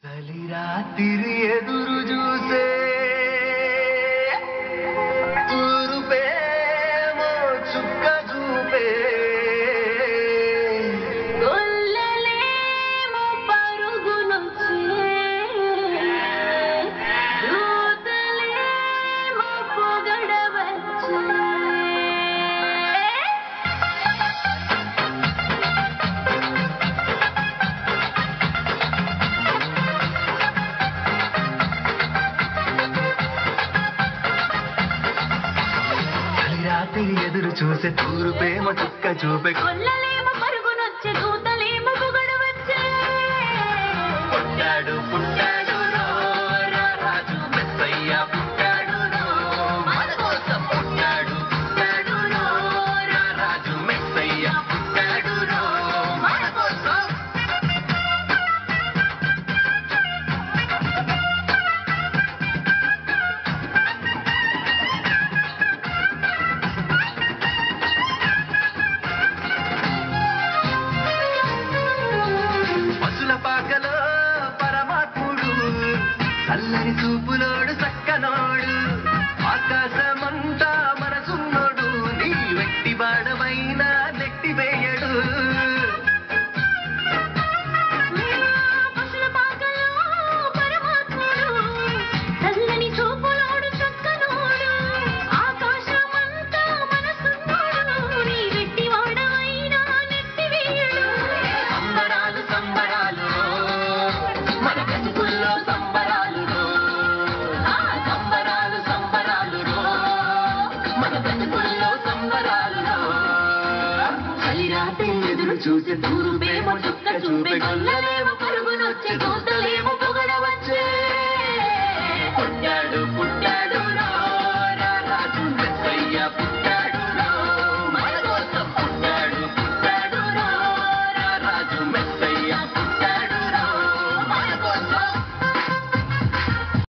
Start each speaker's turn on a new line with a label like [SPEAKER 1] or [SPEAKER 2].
[SPEAKER 1] చలి రాత్రి ఎదురు చూసే తూరుపేమో చుక్క చూపే
[SPEAKER 2] గొల్లలేమో పరుగునొచ్చే దూతలేమో పొగడవచ్చే
[SPEAKER 1] ఎదురు చూసే తూరుపేమో చుక్క చూపే
[SPEAKER 2] గొల్లలేమో పరుగునొచ్చే దూతలేమో పొగడవచ్చే
[SPEAKER 1] పుట్టాడు పుట్టాడు రాజు మెస్సయ్య పుట్టాడు మన కోసం పుట్టాడు పుట్టాడు రాజు మెస్సయ్య పుట్టాడు మన కోసం పాకలో పరమాత్ముడు చల్లని చూపులోడు చక్కనోడు ఆకాశమంతా మనసున్నోడు నీ వెట్టి బాడమైనా నెట్టి వేయడు
[SPEAKER 2] పశుల పాకలో పరమాత్ముడు చల్లని చూపులోడు చక్కనోడు ఆకాశమంతా మనసున్నోడు నీ వెట్టి వాడవైనా నెట్టి వేయడు
[SPEAKER 1] సంబరాలు సంబరాలు మన బ్రతుకుల్లో సంబరాలు సంబరాలు సంబరాలు మన బ్రతుకుల్లో సంబరాలు చలి రాత్రి ఎదురు చూసే తూరుపేమో చుక్క చూపే గొల్లలేమో పరుగునొచ్చే దూత